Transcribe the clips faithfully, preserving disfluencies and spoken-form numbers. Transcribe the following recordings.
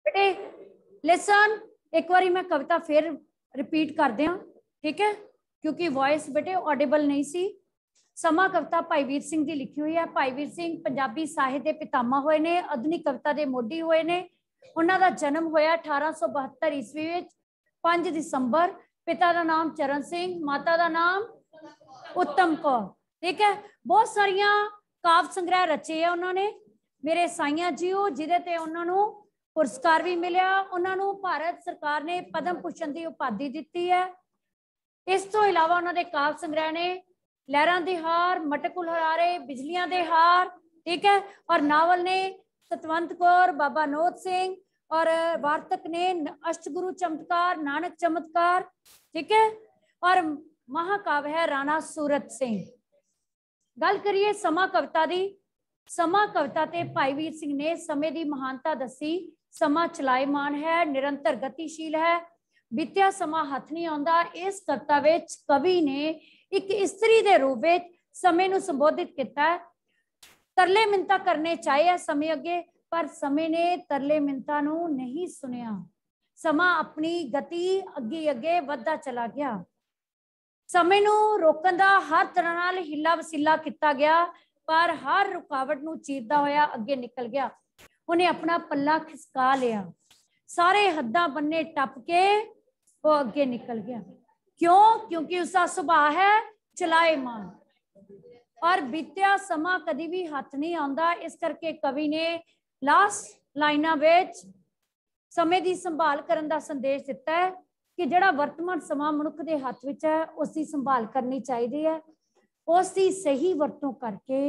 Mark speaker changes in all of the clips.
Speaker 1: बेटे लिसन, एक बारी मैं कविता फिर रिपीट कर दिया, ठीक है, क्योंकि वॉइस बेटे ऑडिबल नहीं सी। समा कविता भाई वीर सिंह की लिखी हुई है। भाई वीर सिंह पंजाबी ਸਾਹਿਤ ਦੇ पितामा होए ने, आधुनिक कविता के मोढी होए ने। उन्हां दा जन्म होया अठारह सौ बहत्तर ईस्वी विच पांच दिसंबर। पिता का नाम चरण सिंह, माता का नाम उत्तम कौर, ठीक है। बहुत सारिया काव्य संग्रह रचे है उन्होंने, मेरे साइया जी हो, जिहदे ते उन्होंने पुरस्कार भी मिलिया। उन्होंने भारत सरकार ने पद्म भूषण की उपाधि दी है। इस तो इलावा उन्होंने काव्य संग्रह ने लहरां दे हार, मटक उलारे, बिजलियां दे हार, ठीक है, और नावल ने सतवंत कौर, बाबा नोद सिंह, और वार्तक ने अष्टगुरु चमत्कार, नानक चमत्कार, ठीक है, और महाकाव्य है राणा सूरत सिंह। गल करिए समा कविता दी। समा कविता ते भाई वीर सिंह ने समय की महानता दसी। समा चलायमान है, निरंतर गतिशील है, बीत्या समा हथ नहीं आउंदा। इस कविता विच कवि ने एक स्त्री के रूप में समय नूं संबोधित किया है। तरले मिन्नतां करने चाहे समय अगे, पर समय ने तरले मिन्नतां नूं नहीं सुनिया। समा अपनी गति अगे अगे वधदा चला गया। समय नूं रोकण दा हर तरह नाल हिला वसीला किया गया, पर हर रुकावट नूं चीरदा होया अगे निकल गया। उन्हें अपना पल्ला खिसका लिया, सारे हद्दां बन्ने टप के वो अगे निकल गया। क्यों? क्योंकि उसका सुभाव है चलायमान, और बीत्या समा कभी भी हाथ नहीं आंदा। इस करके कवि ने लास्ट लाइना विच समय की संभाल करने का संदेश दिता है कि जिहड़ा वर्तमान समा मनुख के हाथ विच है, उसकी संभाल करनी चाहिए है, उसकी सही वरतों करके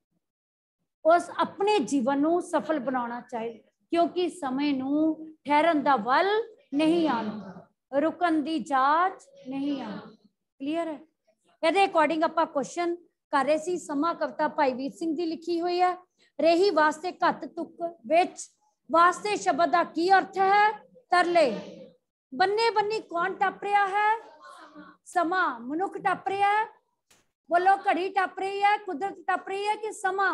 Speaker 1: उस अपने जीवन को सफल बनाना चाहिए, क्योंकि समय नूं ठहरन दा वल नहीं आना, रुकन दी जाच नहीं आना। क्लीयर है? ਇਹਦੇ अकॉर्डिंग ਆਪਾਂ क्वेश्चन कर रहे सी। समा कविता भाई वीर सिंह की लिखी हुई है। रेही वास्ते घत तुक विच वास्ते शब्द का की अर्थ है? तरले। बन्ने बन्नी कौन टप रहा है? समा। मनुख टप रहा है? बोलो, घड़ी टप रही है, कुदरत टप रही है कि समा?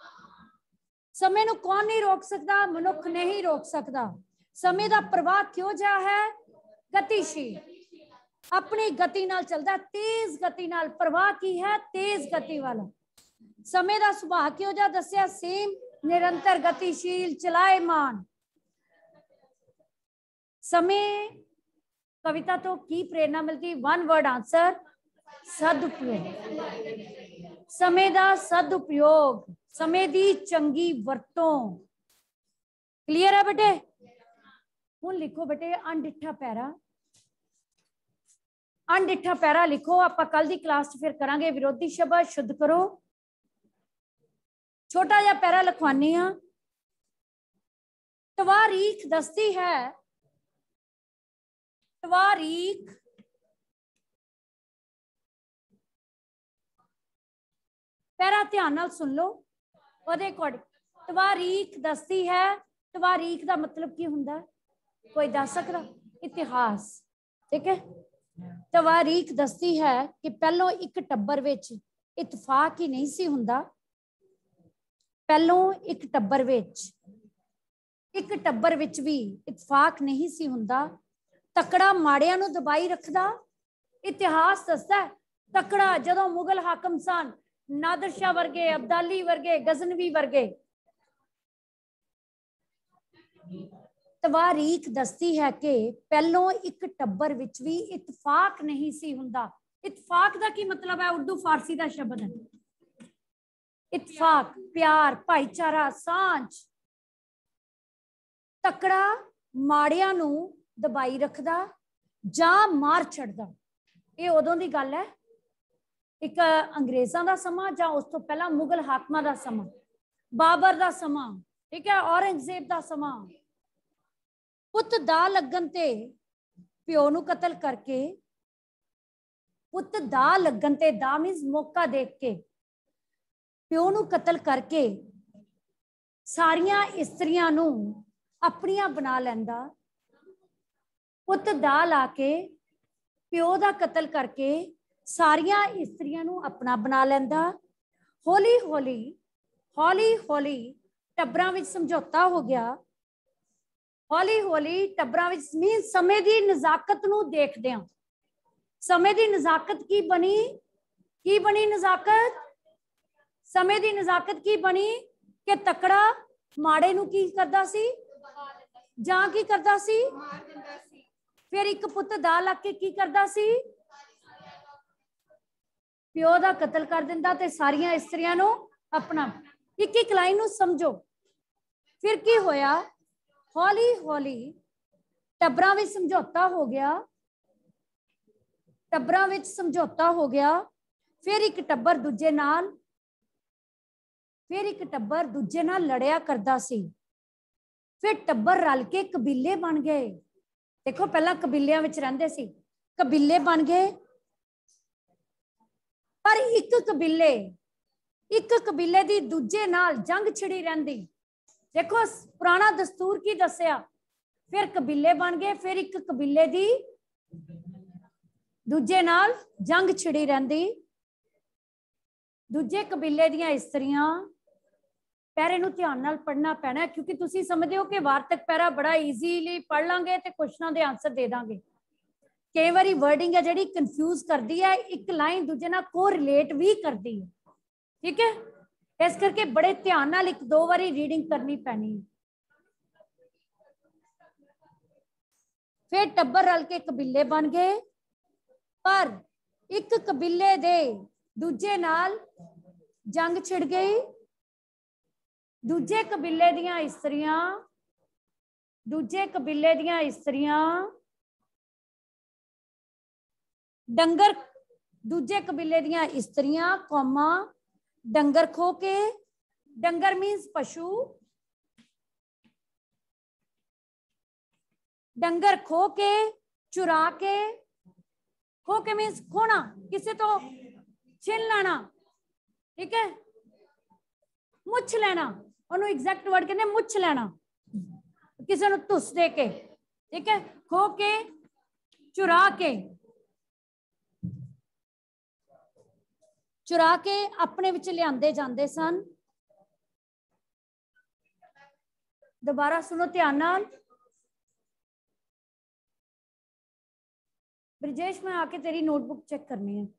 Speaker 1: समय नूं कौन नहीं रोक सकता? मनुख नहीं रोक सकता। समय का प्रवाह क्यों जा है? गतिशील, अपनी गति नाल चलदा, तेज गति नाल। प्रवाह की है? तेज गति वाला। समय का सुभाव क्यों जा दस्या? सेम, निरंतर गतिशील, चलायमान। समय कविता तो की प्रेरणा मिलती? वन वर्ड आंसर, सदुपयोग। समय का सदुपयोग, समय की चंगी वरतों। क्लीयर है बेटे? हुण लिखो बेटे अनडिठा पैरा। अनडिठा पैरा लिखो, आप कल की क्लास फिर करांगे। विरोधी शब्द शुद्ध करो। छोटा जा पैरा लिखवानी हाँ। तवारीख दसती है, तवारीख पैरा ध्यान नाल सुन लो। ओदे अकॉर्डिंग तवारीख दसती है। तवारीख का मतलब की हुंदा? कोई दस सकदा? इतिहास, ठीक है। तवारीख दसती है कि पहलों एक टब्बर विच इतफाक ही नहीं सी हुंदा। पहलों एक टब्बर विच एक टब्बर विच भी इतफाक नहीं सी हुंदा। तकड़ा माड़ियां नूं दबाई रखदा। इतिहास दसदा तकड़ा जदों मुगल हाकम सन, नादर शाह वर्गे, अब्दाली वर्गे, गजनवी वर्गे। तवारीख दसती है कि पहलों एक टब्बर विच भी इतफाक नहीं सी हुंदा। इतफाक का की मतलब है? उर्दू फारसी का शब्द है। इतफाक प्यार, भाईचारा, सांझ। तकड़ा माड़ियां नूं दबाई रखदा जां मार छड़दा। ये उदों दी गल है, एक अंग्रेज़ां दा समां जां उस तो पहला मुगल हाकमां दा समां, बाबर दा समां, ठीक है, औरंगजेब दा समां। पुत दा लगन ते प्यो नूं कतल करके, पुत दा लगन ते, दा मीन्स मौका देख के, प्यो नूं कतल करके सारियां इस्त्रियां नूं अपनियां बना लैंदा। पुत दा ला के प्यो दा कतल करके सारियां इस्त्रियां नूं अपना बना लैंदा। हौली हौली हौली हौली टब्बरां विच समझौता हो गया। हौली हौली टब्बरां विच मीन समय की नज़ाकत नूं देखदे हां। समय की नज़ाकत की बनी की बनी नज़ाकत समय की नज़ाकत की बनी कि तकड़ा माड़े नूं की करदा सी जां की करदा सी फिर एक पुत दा लग के की करदा सी प्यो दा कतल कर दिंदा ते सारियां इस्त्रियां नूं अपना। एक एक लाइन नूं समझो। फिर की होया हौली हौली टब्बरां विच समझौता हो गया टब्बरां विच समझौता हो गया। फिर एक टब्बर दूजे नाल फिर एक टब्बर दूजे नाल लड़िया करदा सी। फिर टब्बर रल के कबीले बन गए। देखो पहला कबीलियां विच रहिंदे सी कबीले बन गए पर एक कबीले एक कबीले दी दूजे नाल जंग छिड़ी रहिंदी। देखो पुराना दस्तूर की दसिया फिर कबीले बन गए फिर एक कबीले दी दूजे नाल जंग छिड़ी रहिंदी। दूजे कबीले दियां इस्त्रियां पैरे नूं ध्यान नाल पढ़ना पैना क्योंकि तुसी समझदे हो कि वार्तक पैरा बड़ा ईजीली पढ़ लांगे ते क्वेश्चनां दे आंसर दे दांगे। कई बारी वर्डिंग है जिहड़ी कंफ्यूज करदी है एक लाइन दूजे नाल को रिलेट भी करदी है। ठीक है इस करके बड़े ध्यान नाल एक दो बारी रीडिंग करनी पैनी है। फिर टब्बर रल के कबीले बन गए पर एक कबीले दे दूजे नाल जंग छिड़ गई। दूजे कबीले दियां इस्त्रियां दूजे कबीले दियां इस्त्रियां डंगर दूजे कबीले दियां इस्त्रियां कौमां डंगर खो के डंगर मीन्स पशु डंगर खो के चुरा के खो के मीन्स खोना किसी तो छिन लाना। ठीक है मुछ लेना उन्होंने एग्जैक्ट वर्ड कहते मुछ लेना किसी ने धुस दे के। ठीक है खो के चुरा के चुरा के अपने विच लियांदे जांदे सन। दोबारा सुनो ध्यान नाल। ब्रिजेश मैं आके तेरी नोटबुक चेक करनी है।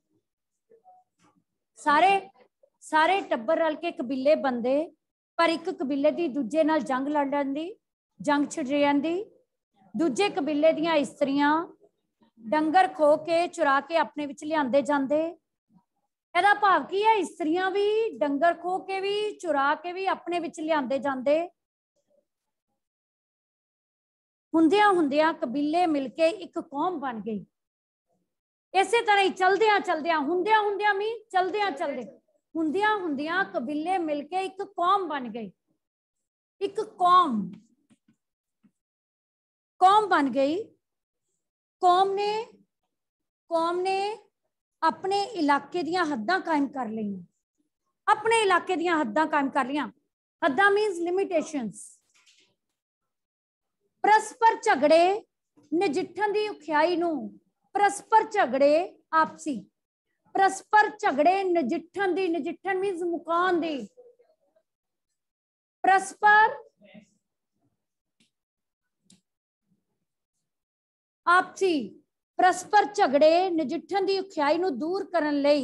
Speaker 1: सारे सारे टब्बर रल के कबीले बनदे पर एक कबीले दी दूजे नाल जंग लड़ लैंदी जंग छिड़ जांदी। दूजे कबीले दियां इस्त्रियां डंगर खो के चुरा के अपने विच लियांदे जांदे। ਇਹਦਾ ਭਾਵ ਕੀ ਹੈ ਇਸਤਰੀਆਂ भी डंगर खो के भी चुरा के भी अपने विच लियांदे जांदे। ਹੁੰਦਿਆਂ ਹੁੰਦਿਆਂ कबीले मिलके एक कौम बन गई। इसे तरह ही चलदियां चलदियां ਹੁੰਦਿਆਂ ਹੁੰਦਿਆਂ मी चलदियां चलदे ਹੁੰਦਿਆਂ ਹੁੰਦਿਆਂ कबीले मिलके एक कौम बन गई। एक कौम कौम बन गई। कौम ने कौम ने अपने इलाके दियां हद्दां कायम कर लईयां। अपने इलाके दियां हद्दां कायम कर लियां। हद्दां मीन्स लिमिटेशंस। परस्पर झगड़े नजिठण दी औखियाई नूं परस्पर झगड़े आपसी परस्पर झगड़े नजिठण दी नजिठण मीन्स मुकान दी परस्पर आपसी परस्पर झगड़े नजिठण दी औखियाई नूं दूर करन लई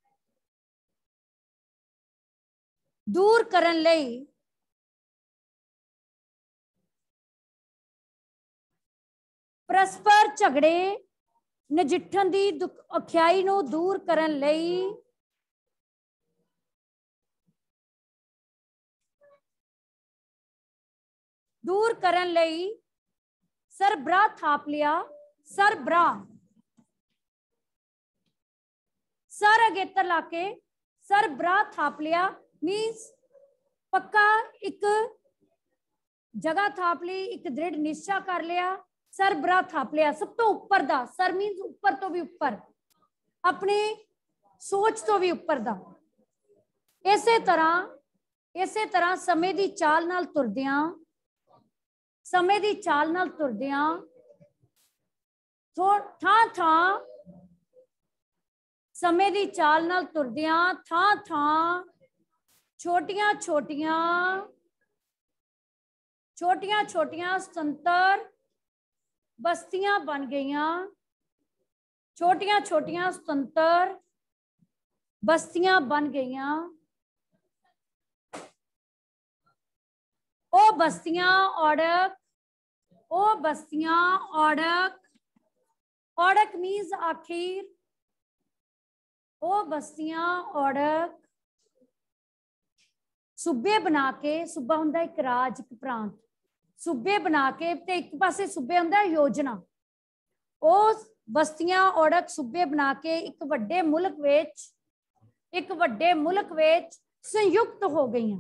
Speaker 1: दूर करन लई परस्पर झगड़े नजिठण दी औखियाई नूं दूर करन लई दूर करन लई सरबराह थाप लिया। सरबराह सर अगेतर लाके सरबराह थाप लिया मीन्स पक्का एक जगह थाप ली एक दृढ़ निश्चय कर लिया। सरबराह थाप लिया सब तो उपर दा सर मीन्स उपर तो भी उपर अपनी सोच तो भी उपर दा। इसे तरह इसे तरह समय दी चाल नाल तुरदियां समय दी चाल नाल तुरदियां थां थां समय दी चाल नाल तुरदियां थां थां छोटियां छोटियां छोटियां छोटियां स्वतंत्र बस्तियां बन गईयां, छोटियां छोटियां स्वतंत्र बस्तियां बन गईयां। ओ बस्तियां ओढ़क, ओ बस्तियां ओढ़क, ओढ़क मीन्स आखिर, ओ बस्तियां ओढ़क सूबे बना के, सूबा हुंदा एक राज एक प्रांत, सूबे बना के ते एक पासे सूबे हुंदा योजना। ओ बस्तियां ओढ़क सूबे बना के एक वड्डे मुल्क विच, एक वड्डे मुल्क विच संयुक्त हो गईयां,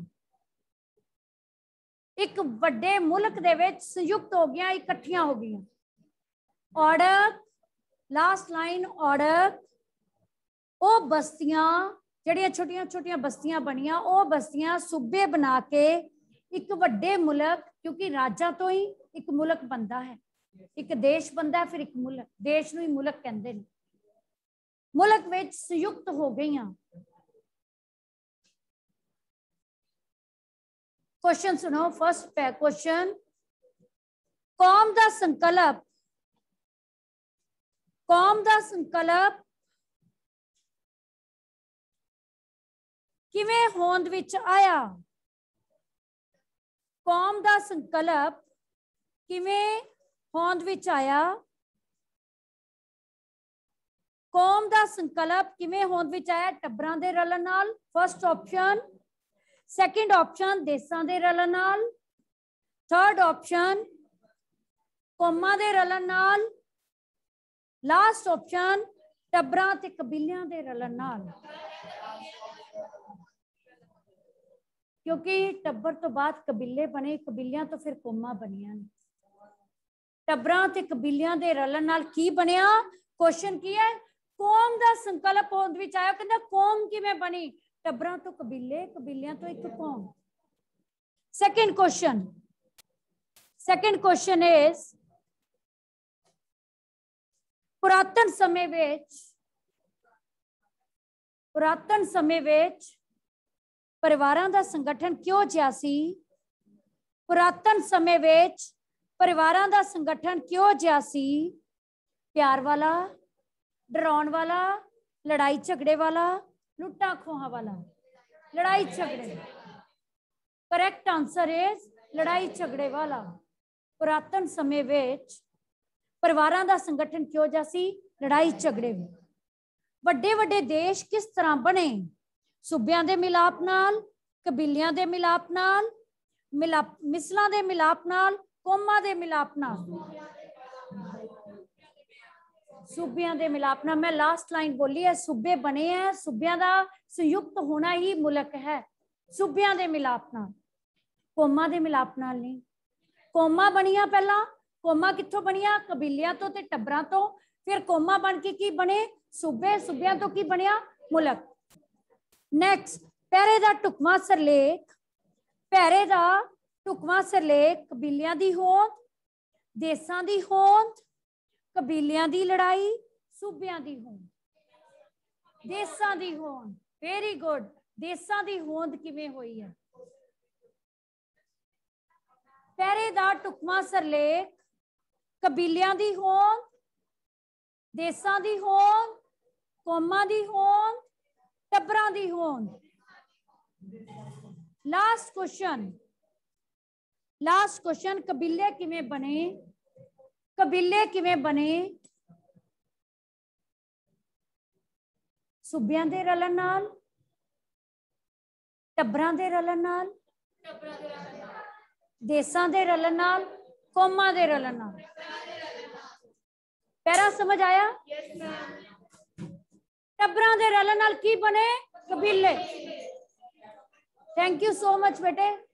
Speaker 1: एक वड्डे मुल्क दे विच संयुक्त हो गईयां, इकट्ठियां हो गईयां। ओढ़क, लास्ट लाइन ओढ़क, ओ बस्तियां जड़ियां छोटियां छोटियां बस्तियां बनियां, ओ बस्तियां सूबे बना के एक वड्डे मुल्क, क्योंकि राजा तो ही एक मुल्क बनता है, एक देश बनता है, फिर एक मुल्क, देश नूं ही मुल्क कहंदे ने। मुल्क विच संयुक्त हो गईयां। क्वेश्चन सुनो, फर्स्ट क्वेश्चन, कौम दा संकल्प, कौम दा संकल्प किवें होंद विच आया? कौम दा संकल्प किवें होंद विच आया? कौम दा संकल्प किवें होंद विच आया? टब्बरां दे रलण नाल, फर्स्ट ऑप्शन। सेकंड ऑप्शन देसां दे रलण नाल। थर्ड ऑप्शन कौमां दे रलण नाल। लास्ट ऑप्शन टब्बरां ते कबीलियां दे रलण नाल। क्योंकि टब्बर तो बाद कबीले बने, कबीलियां तो फिर कौमां बनियां। टब्बरां ते कबीलियां दे रलण नाल की बनिया? क्वेश्चन की है, कौम दा संकल्प होंद विच आया। कहंदा कौम किवें बनी? टब्बरां तो कबीले, कबीलियां तो एक कौम। Second question, second question is, पुरातन समय विच, पुरातन समय विच परिवारां दा संगठन क्यों जिहा सी? पुरातन समय विच परिवारां दा संगठन क्यों जिहा सी? प्यार वाला, डराउण वाला, लड़ाई झगड़े वाला, लुट्टा खोहा वाला? लड़ाई झगड़े। करेक्ट आंसर इज लड़ाई झगड़े वाला। पुरातन समय विच परिवारां दा संगठन क्यों जिहा सी? लड़ाई झगड़े। वड्डे वड्डे देश किस तरह बने? सूबियां दे मिलाप नाल, कबीलियां दे मिलाप नाल, मिलाप मिसलां दे मिलाप नाल, कौमां दे मिलाप नाल। सूबियां दे मिलाप नाल। मैं लास्ट लाइन बोली है, सूबे बने हैं, सूबियां दा संयुक्त होना ही मुल्क है। सूबियां दे मिलाप नाल, कौमां दे मिलाप नाल नहीं। कौमां बनियां पहला, कौमां कित्थों बनियां? कबीलियां तो ते टब्बरां तो, फिर कौमां बन के की बने? सूबे, सूबियां तो की बनिया? मुल्क। नैक्सट, पैरे दा टुकवा सरलेख, पैरे दा टुकवा सरलेख कबीलियां दी होंद, देसां दी होंद, कबीलियां दी लड़ाई, सूबियां दी होंद। देसां दी होंद, वेरी गुड। देसां दी होंद किवें होई है? पैरे दा टुकवा सरलेख कबीलियां दी होंद, देसां दी होंद, कौमां दी होंद, टब्बरां दी होंद। लास्ट क्वेश्चन, लास्ट क्वेश्चन, कबीले किवें बने? कबीले किवें बने? सूबियां दे रलण नाल, टब्बरां दे रलण नाल, देसां दे रलण नाल, कौमां दे रलण नाल। पैरा समझ आया? टब्बरां दे रलण नाल की बने? कबीले। थैंक यू सो मच बेटे।